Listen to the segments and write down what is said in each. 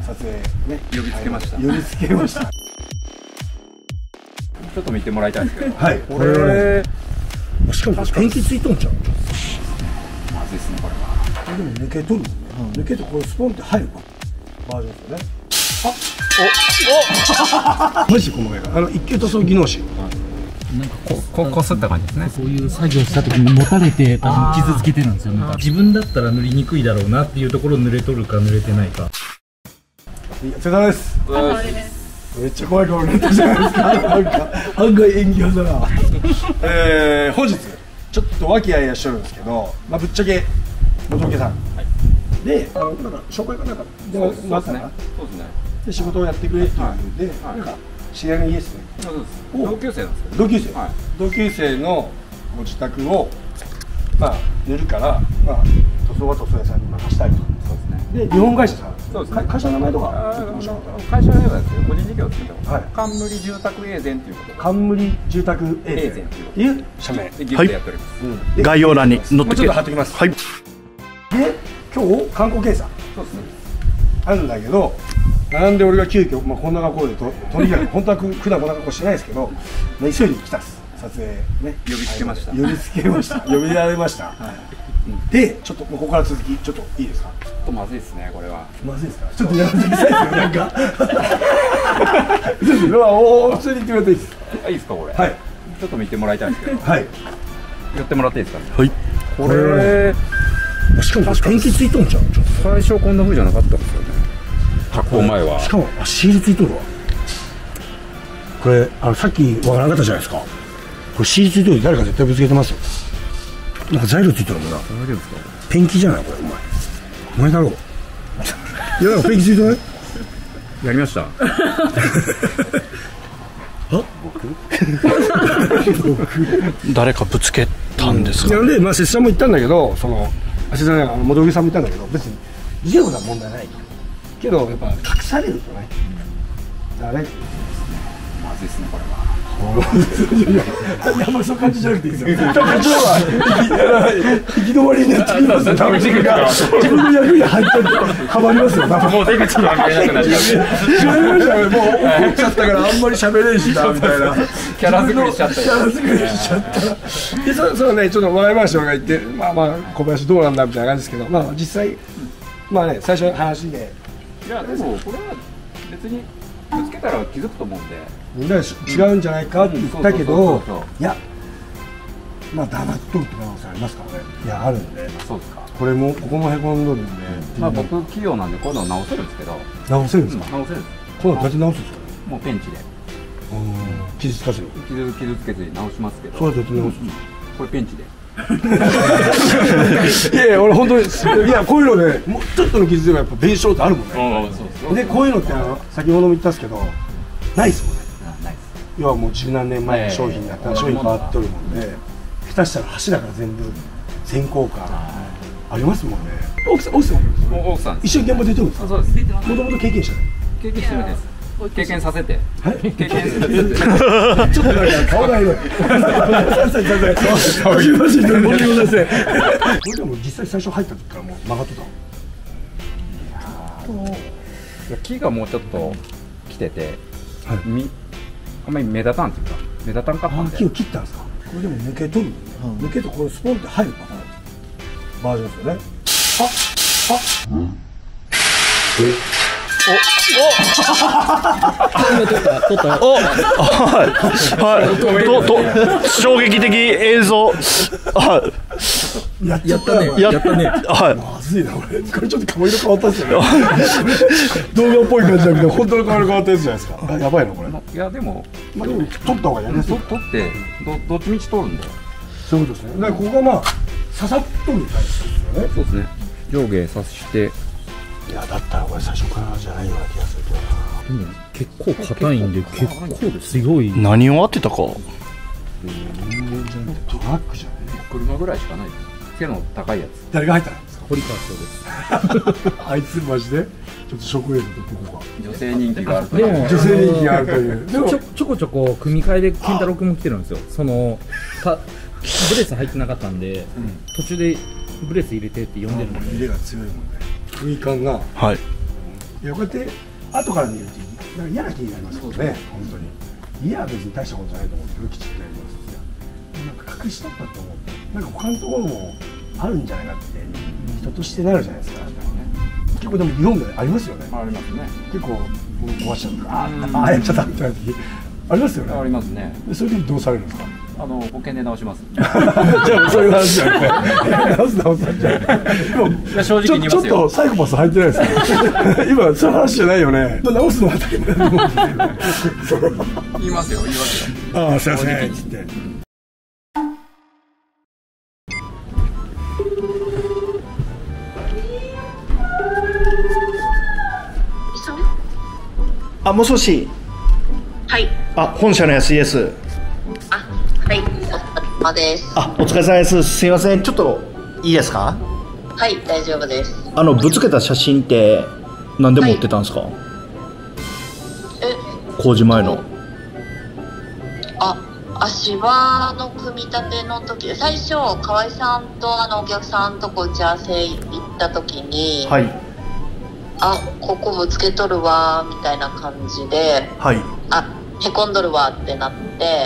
撮影ね呼びつけました。 呼びつけました。 ちょっと見てもらいたいんですけど。 はい。 これしかもペンキついとんちゃう。 まずいですねこれは。 でも抜けとるもんね。抜けてこれスポンって入るバージョンですよね。マジ細かいから。一級塗装技能士。 なんかこすった感じですね。 そういう作業した時に持たれて多分傷つけてるんですよ。自分だったら塗りにくいだろうなっていうところを塗れとるか塗れてないか。 お疲れ様です。めっちゃ怖い顔になったじゃないですか。なんか案外演技派だな。本日ちょっと和気あいあいしとるんですけど、まあぶっちゃけ元木さんでなんか紹介かなんかでもなったな。 そうですね。 で仕事をやってくれっていうので、なんか知り合いの家ですね。 同級生なんですけど。 同級生。同級生のご自宅をまあ塗るからまあ塗装は塗装屋さんに任したいと。 そうですね。 で日本会社さん。 そうですね。 会社の名前とか。 会社の名前ですけど個人事業ですけど。 はい。 冠住宅エーゼンということで。 冠住宅エーゼンっていう社名。 でギフトやっております。 概要欄に載ってちょっと貼っておきます。 はい。 で今日観光検査そうですね。 あるんだけど、なんで俺が急遽まあこんな格好でとにかく本当は普段こんな格好してないですけど、まあ急いで来たっす。撮影ね。 呼びつけました。 呼びつけました。呼びられました。でちょっともうここから続きちょっといいですか。 ちょっとまずいですねこれは。 まずいですか。ちょっとやめてくださいよなんか。普通に言ってくれていいです。 いいですかこれ。 はい。 ちょっと見てもらいたいんですけど。 はい。 寄ってもらっていいですか。 はい。 これしかもペンキついとんちゃう。 最初こんな風じゃなかったんですよね。発行前は。 しかもシールついとるわ。これさっきわからなかったじゃないですか。これシールついとる誰か絶対ぶつけてますよ。なんか材料ついてるもんな。 大丈夫ですか。 ペンキじゃないこれお前だろう。いやなんかペンキついてない。 やりました。 誰かぶつけたんですか。 なんでまあ拙者も言ったんだけど、その拙者ね元木さんも言ったんだけど、別に事件のことは問題ないけどやっぱ隠されるとね。だからね。 まずいですねこれは。 いや、あんまりそういう感じじゃなくていいですよ。多分こっちの方が行き止まりになってきますよ。多分自分の役に入ったりはまりますよ。 もう出口が見えなくなっちゃう。 違いましたよ。もう怒っちゃったからあんまり喋れんしなみたいな。 キャラ作りしちゃった。 キャラ作りしちゃった。で、そうね、ちょっと笑い話が言って、まあまあ小林どうなんだみたいな感じですけど、まあ実際まあね最初の話で。 いやでもこれは別にぶつけたら気づくと思うんで。 みんな違うんじゃないかって言ったけど、いや、まあ黙っとるって可能性ありますからね。いや、あるんで。 そうですか。 これもここもへこんどるんで。 まあ僕器用なんでこういうの直せるんですけど。 直せるんですか。 直せるんです。 このどうやって直すんですか。 もうペンチで。 傷つかずに。 傷つけずに直しますけど。 そうやって直す。 これペンチで。 いやいや、俺本当に、いや、こういうので、もうちょっとの傷でもやっぱ弁償ってあるもんね。で、こういうのって先ほども言ったんですけど、ないですもんね。要はもう十何年前の商品だったら商品変わっとるもんで、下手したら柱から全部全効果ありますもんね。奥さん奥さん一緒に現場出てるんですか。 そうです。 もともと経験者。 経験してるんです。経験させて。経験させて。 ちょっとなんか顔が広い。これでも実際最初入った時からもう曲がってた。 木がもうちょっと来てて、あんまり目立たんっていうか目立たんかったんで。 木を切ったんですか。これでも抜けとるもんね。抜けてこれスポンって入るパターンバージョンですよね。 衝撃的映像。 やったね。まずいなこれ。これちょっと顔色変わったっすよね。動画っぽい感じじゃなくて本当の顔色変わったやつじゃないですか。やばいのこれ。 いやでもまあでも取った方がやりやすい。 取ってどっちみち取るんで。 そういうことですね。だからここがまあ刺さっとるタイプですよね。 そうですね。上下刺して。 いやだったらこれ最初からじゃないような気がするけどな。 結構硬いんで結構強い。 何を当てたか。 人間じゃなくてトラックじゃねえ。 車ぐらいしかない。背の高いやつ。 誰が入ったんですか。 堀川翔です。 あいつマジでちょっとショックウェーブとここが女性人気があると。 でも女性人気があるという。でもちょこちょこ組み替えで健太郎君も来てるんですよ。ブレス入ってなかったんで、途中でブレス入れてって呼んでるので。 入れが強いもんね。空間がはい。 いやこうやって後から見るとなんか嫌な気になりますもんね、本当に。いや別に大したことじゃないと思うけどきちっとやりますって。なんか隠しとったと思う。なんか他のところもあるんじゃないかって人としてなるじゃないですか。結構でも日本でありますよね。 ありますね。 結構壊しちゃった、あやっちゃったみたいな時ありますよね。 ありますね。 そういう時どうされるんですか？ 保険で直します。 じゃあそういう話じゃなくて直すじゃ正直に言いますよ。 ちょっとサイコパス入ってないですか？今そういう話じゃないよね。直すのは大変だと思うんですよ。 言いますよ。 ああすいませんって言って。 あ、もしもし。 はい。 あ、本社の安井です。 あ、はい。お疲れ様です。 あ、お疲れ様です。すいません。ちょっといいですか？ はい、大丈夫です。 ぶつけた写真って何で持ってたんですか？工事前の。 足場の組み立ての時、最初河合さんとお客さんと打ち合わせ行った時に、 はい。 ここぶつけとるわみたいな感じで、 はい。 へこんどるわってなって、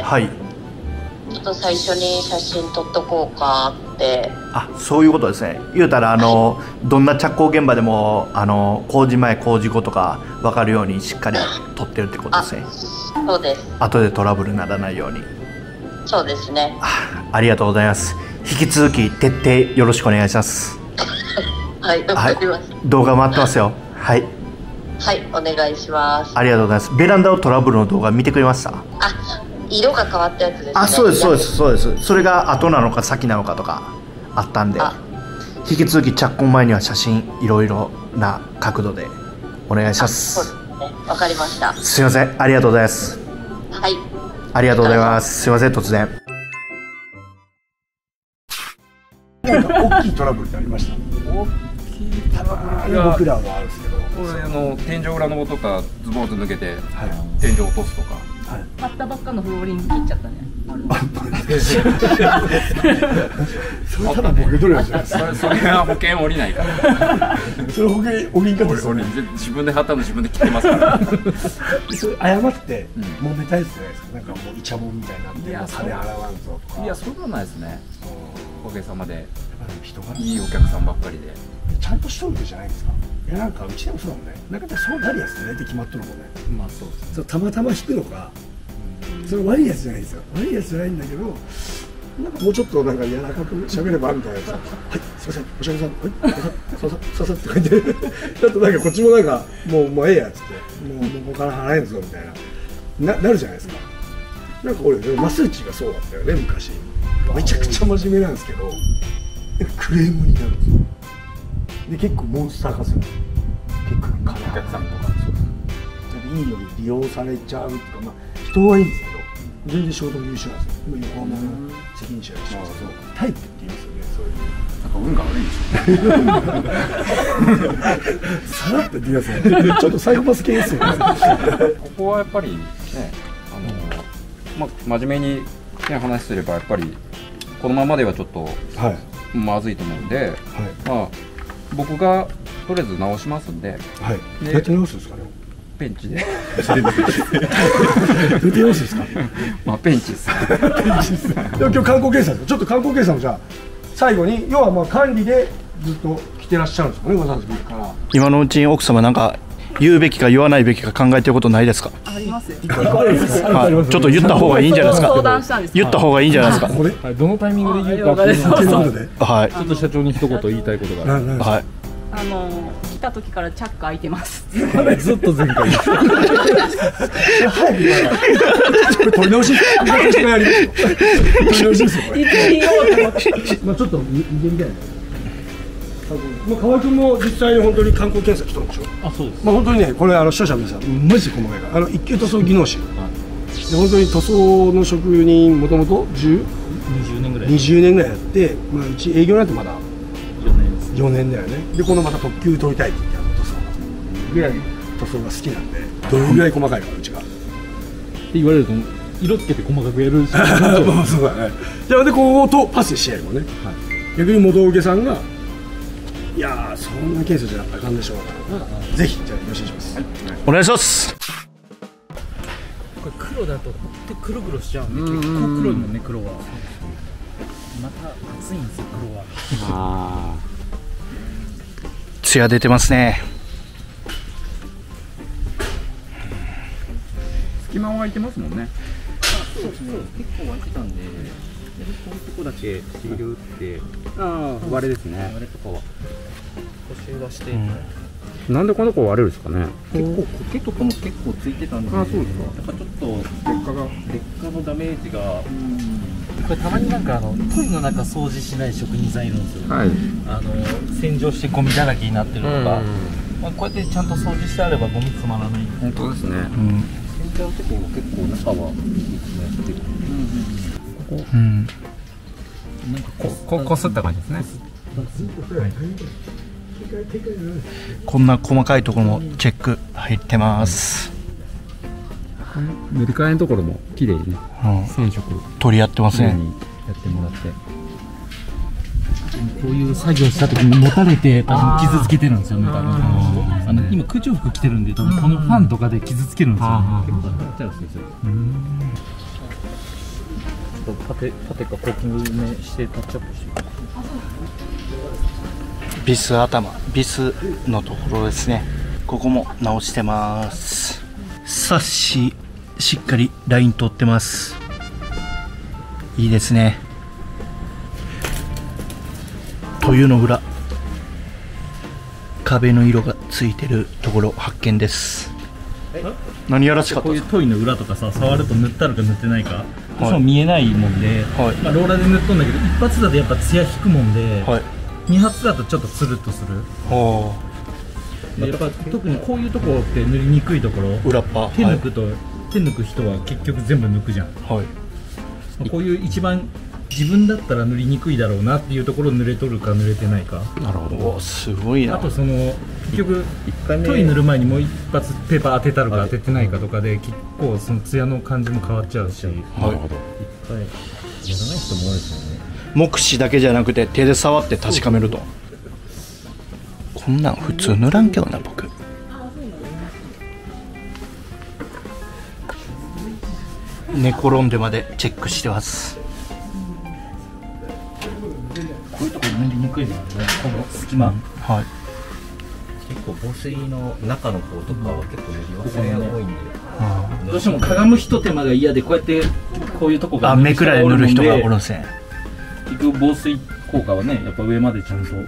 はい。 ちょっと最初に写真撮っとこうかって。 そういうことですね。言うたらどんな着工現場でも工事前工事後とか分かるようにしっかり撮ってるってことですね。 そうです。 後でトラブルにならないように。 そうですね。 ありがとうございます。引き続き徹底よろしくお願いします。 はい、わかります。 動画待ってますよ。はい。 はい、お願いします。 ありがとうございます。ベランダのトラブルの動画見てくれました？ 色が変わったやつですね。 そうですそうですそうです。それが後なのか先なのかとかあったんで、引き続き着工前には写真いろいろな角度でお願いします。 そうですね。わかりました。 すいません、ありがとうございます。 はい。 ありがとうございます。すいません、突然。 なんか大きいトラブルってありました？ 大きいトラブルが僕らはあるんですけど、 これ天井裏のとかズボンと抜けて、天井落とすとか、 買ったばっかのフローリング切っちゃったね。 それただボケ取るやつじゃないですか。 それは保険下りないから。 それ保険方ですよね。 自分で貼ったの自分で切ってますから。 それ謝って揉めたやつじゃないですか。なんかもうイチャモンみたいになって金払わんぞとか。 いや、それはないですね。おかげさまで人がいいお客さんばっかりで。 ちゃんとしとるじゃないですか。いやなんかうちでもそうだもんね。なんかそうなるやつって大体決まっとるもんね。 まあそうです。 そうたまたま引くのか。それ悪いやつじゃないですよ。悪いやつじゃないんだけど、なんかもうちょっとなんか柔らかく喋ればみたいなやつ。はい、すいません、おしゃれさん、はい、ささって書いて、ちょっとなんかこっちもなんかもうええやっつって、もうここから払えんぞみたいななるじゃないですか。なんか俺マスーチがそうだったよね昔。めちゃくちゃ真面目なんですけど、クレームになるんですよ。で結構モンスター化する。結構金お客さんとかいいように利用されちゃうとか、まあ人はいいんですけど、全然仕事も優秀なんですよ。今横浜の責任者でしますけど、タイプって言いますよね。そういう。 なんか運が悪いんでしょうね。 さらっと言ってください。ちょっとサイコパス系ですよね。 ここはやっぱりね、真面目に、ね、話すればやっぱりこのままではちょっとまずいと思うんで、まあ僕がとりあえず直しますんで。 はい。やって直すんですかね。 ペンチで。 どうやって直すんですか。 まあペンチです。 今日観光計算です。ちょっと観光計算をじゃあ最後に、要はまあ管理でずっと来てらっしゃるんですかね、わざわざから。 今のうちに奥様なんか言うべきか言わないべきか考えてることないですか？ ありますよ。 ちょっと言った方がいいんじゃないですか。 相談したんです。 言った方がいいんじゃないですか。 どのタイミングで言うかっていうのはい。 ちょっと社長に一言言いたいことがある。 はい。 来た時からチャック開いてます。 ずっと前回。 早く言わない。これ取り直し。取り直しですよ。これ。まあちょっと見てみたいな。まあ河合君も実際に本当に観光検査来たんでしょ。 そうです。 まあ本当にね、これ視聴者の皆さんマジで細かいから、一級塗装技能士。で本当に塗装の職人もともと20年ぐらいやって、まあうち営業なんてまだ4年だよね。でこのまた特級取りたいって言って塗装ぐらい塗装が好きなんで、どれぐらい細かいかうちが。って言われると色つけて細かくやるし。そうだね。じゃあでこことパスし合いもね。逆に元請けさんがいやー、そんなケースじゃあかんでしょうが、ぜひじゃあよろしくお願いします。 お願いします。 これ黒だとほんと黒々しちゃうんで、結構黒いもんね、黒は。また暑いんですよ、黒は。 あ艶出てますね。 隙間は空いてますもんね。 そうですね、結構湧いてたんで、こういうとこだけシール打って、 割れですね。 あれとかは補修はして、 なんでこの子割れるんですかね。 結構苔とかも結構ついてたんで、 あ、そうですか。 やっぱちょっと劣化のダメージが、これたまになんかトイの中掃除しない職人さんいるんですよ。 はい。 洗浄してゴミだらけになってるとか、まあこうやってちゃんと掃除してあればゴミ詰まらない。 本当ですね。 洗浄って結構中はいいですね。なんかこすった感じですね。 こんな細かいところもチェック入ってます。 塗り替えのところも綺麗にね、染色取り合ってますね。 やってもらって。 こういう作業した時に持たれて多分傷つけてるんですよね。多分今空調服着てるんで、多分このファンとかで傷つけるんですよ。結構当たっちゃうんですよ。ちょっと縦かコーキングしてタッチアップして。 ビス頭、ビスのところですね。ここも直してます。サッシしっかりライン通ってます。いいですね。というの裏、壁の色がついてるところ発見です。何やらしかったこういうトイの裏とかさ、触ると塗ってあるか塗ってないか、どうしても見えないもんで、まあローラーで塗っとんだけど、一発だとやっぱ艶引くもんで、二発だとちょっとつるっとする。やっぱ特にこういうところって塗りにくいところ、 裏っぱ手抜くと、手抜く人は結局全部抜くじゃん。こういう一番自分だったら塗りにくいだろうなっていうところを塗れとるか塗れてないか。 なるほど。すごいな。 あとその結局トイ塗る前にもう一発ペーパー当てたるか当ててないかとかで結構そのツヤの感じも変わっちゃうし。なるほど。一回やらない人も多いですよね。 目視だけじゃなくて手で触って確かめると。こんなん普通塗らんけどな僕。寝転んでまでチェックしてます。 こういうところ塗りにくいですよね。この隙間。 結構防水の中の方とかは結構塗り忘れが多いんで。 どうしてもかがむひと手間が嫌でこうやってこういうとこが目くらい塗る人がおるんせん。 結局防水効果はねやっぱ上までちゃんと。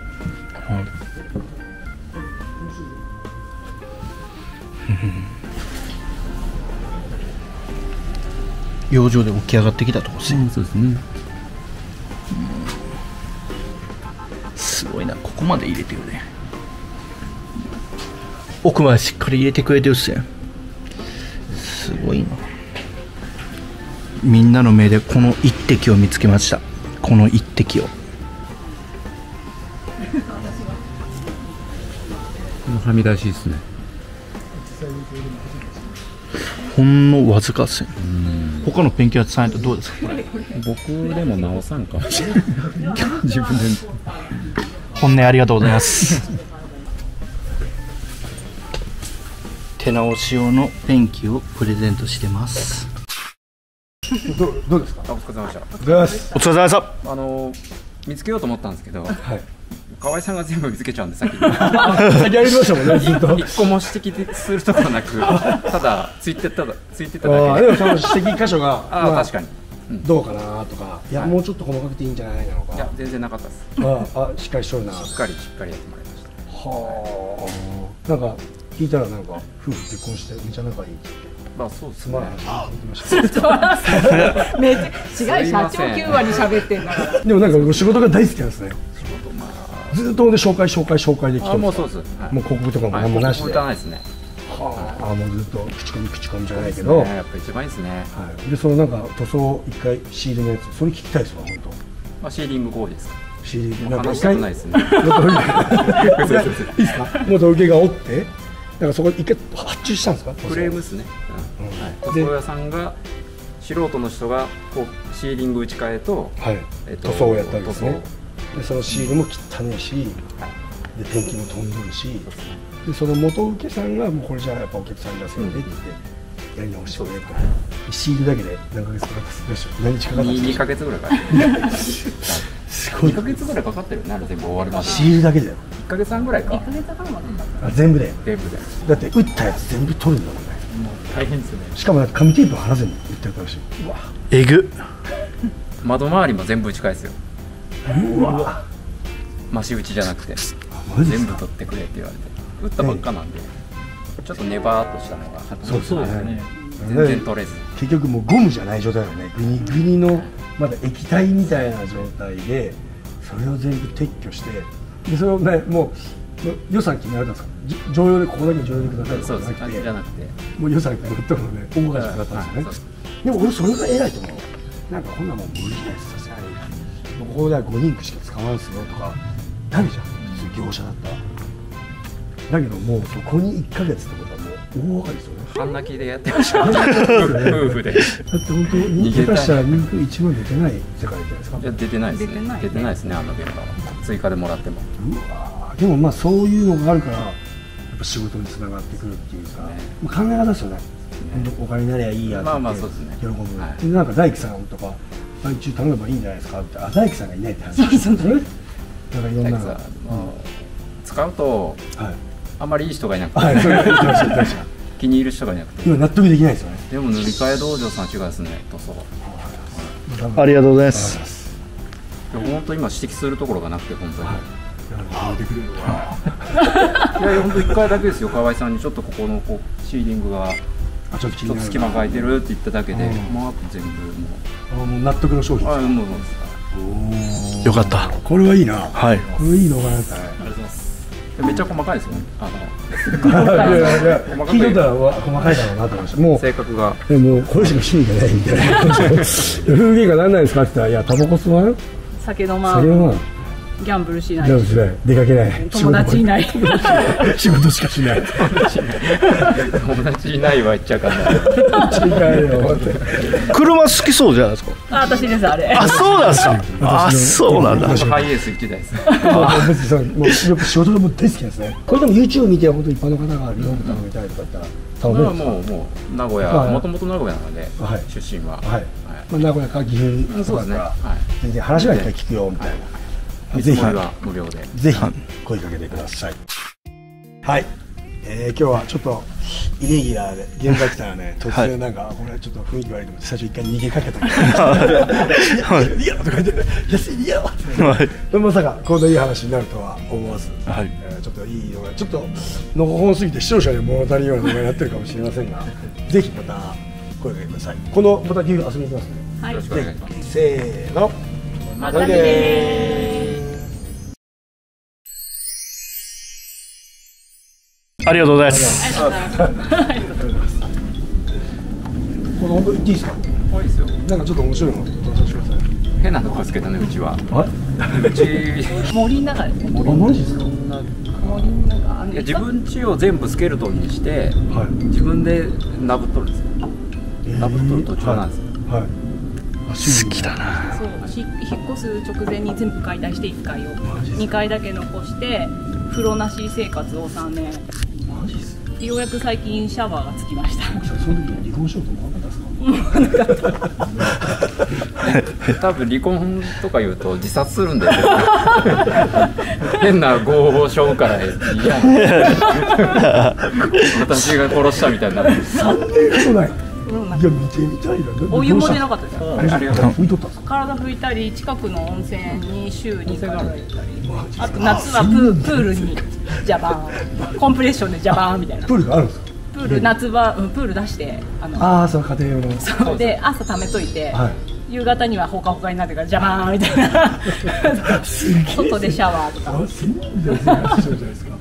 養生で起き上がってきたとこですね。 そうですね。 すごいな、ここまで入れてるね。奥までしっかり入れてくれてるっすよ。すごいな。みんなの目でこの一滴を見つけました。この一滴を。 はみ出しですね。 ほんのわずかっすね。他のペンキ屋さんやったらどうですか。 僕でも直さんかもしれない。自分で。 本音ありがとうございます。手直し用のペンキをプレゼントしてます。 どうですか。 お疲れ様でした。 お疲れ様です。 お疲れ様でした。 見つけようと思ったんですけど、河合さんが全部見つけちゃうんで先に先やりましたもんね。ずっと一個も指摘するところなく、ただついてただけで。 でもその指摘箇所が確かにどうかなとか、いやもうちょっと細かくていいんじゃないのか。 いや全然なかったです。 しっかりしとるな。 しっかりやってもらいました。 はあ。なんか聞いたらなんか夫婦結婚してめちゃ仲いい。 まあそうですね。 まあ聞きました。 違う社長9割喋ってんだから。 でもなんか仕事が大好きなんですね。ずっとで紹介できて。 もうそうです。 もう広告とかも何もなしで。 ないですね。 はあ、もうずっと口コミじゃないけど。 やっぱ一番いいですね。 はい。でそのなんか塗装一回シールのやつ、それ聞きたいですわ本当。 まあシーリング工事ですか。 シールなんか一回ないですね。 いいですか。元請けがおって、なんかそこ一回発注したんですか。 フレームですね。塗装屋さんが素人の人がこうシーリング打ち替えと塗装をやったんですね。でそのシールも汚いし、 で天気も飛んどるし、でその元請けさんがもうこれじゃあやっぱお客さんに出せよねって言ってやり直してくれると。仕入れだけで何ヶ月かかったでしょ。何日かかった ？2ヶ月ぐらいかかってすごい。2ヶ月ぐらいかかってるね、あれ全部終わるまで。 仕入れだけだよ。 1ヶ月半ぐらいか。 1ヶ月半までかかった。 全部で。 全部で。 だって打ったやつ全部取るんだもんね。 もう大変ですよね。 しかも紙テープ貼らずに打ってるからしい。うわ。 えぐ。 窓周りも全部打ち返すよ。 うわ。 増し打ちじゃなくて全部取ってくれって言われて、打ったばっかなんでちょっとネバーっとしたのがそうですね。 全然取れず、 結局もうゴムじゃない状態だよね。グニグニのまだ液体みたいな状態でそれを全部撤去して、でそれをねもう予算決められたんですか？常用でここだけ常用でくださいとかじゃなくて、 じゃなくてもう予算決めたので大昔だったんですよね。でも俺それが偉いと思う。なんかこんなもん無理なやつさすがにここでは5人しか使わんすよとかダメじゃん、普通業者だったら。だけどもうそこに1ヶ月ってことはもう大掛かりですよね。 半泣きでやってました夫婦で。だって本当に下手したら人気1万出てない世界じゃないですか。 いや出てないですね。出てないですね、あの現場は追加でもらっても。 うわでもまあそういうのがあるからやっぱ仕事につながってくるっていうさ、まあ、考え方ですよね。お金になりゃいいやって喜ぶ。なんか大工さんとか外注頼めばいいんじゃないですかって、あ大工さんがいないって話ですよね。だからいろんな使うとあんまりいい人がいなくて、気に入る人がいなくて今納得できないですよね。 でも塗り替え道場さん違いですね、塗装。 ありがとうございます。 本当今指摘するところがなくて、本当に。いや本当1回だけですよ。河合さんにちょっとここのシーリングがちょっと隙間が空いてるって言っただけで、もう全部もう納得の商品。 もうよかった。 これはいいな。 はい。 これいい動画だったね。 めっちゃ細かいですよね。 聞いてたら細かいだろうなと思いました。もう性格がもうこれしか趣味がないみたいな。風景がなんないですかって言ったら、いやタバコ吸わん、 酒飲まん、ギャンブルしない、 出かけない、 友達いない、 仕事しかしない。 友達いないは言っちゃうから。 違うよ。 車好きそうじゃないですか。 あ、私ですあれ。 あ、そうなんですか。あ、そうなんだ。 ハイエース1台です。 もうよく仕事でも大好きですね。これでも YouTube 見て本当一般の方がリフォーム頼みたいとかだったら頼めるんですか？ もう名古屋、もともと名古屋なので出身は。 名古屋か岐阜とかだから全然話はいっぱい聞くよみたいな。ぜひ無料でぜひ声かけてください。はい、今日はちょっとイレギュラーで現場来たらね、突然なんかこれちょっと雰囲気悪いと思って最初一回逃げかけたけど、いやとか言って安いやってまさかこんないい話になるとは思わず、ちょっといい動画、ちょっとのほほんすぎて視聴者に物足りんような動画になってるかもしれませんが、ぜひまた声かけてください。このまた岐阜遊びに行きますね。 はい、 ぜひせーの、 またね。 ありがとうございます。 この本当言っていいですか？ いいですよ。 なんかちょっと面白いの登場してください。 変なとこですけどね、うちは。うち森の中ですね。 マジですか？ 森の中。 自分家を全部スケルトンにして、自分でなぶっとるんですよ。なぶっとる途中なんですよ。 好きだな。 そう、引っ越す直前に全部解体して1階を2階だけ残して風呂なし生活を3年。 マジっすね。 ようやく最近シャワーがつきました。 その時に離婚しようと思わなかったですか？ 多分離婚とか言うと自殺するんで変な合法書から嫌私が殺したみたいになって 3年ほどない。いや見てみたいな。 お湯も出なかったですよ。 ありがとう。 拭いとったんですか？ 体拭いたり近くの温泉に週2回行ったり、あと夏はプールにジャバーン、コンプレッションでジャバーンみたいな。 プールがあるんですか？ プール夏場プール出してその家庭用の。 そうで朝貯めといて、夕方にはほかほかになってからジャバーンみたいな。外でシャワーとか。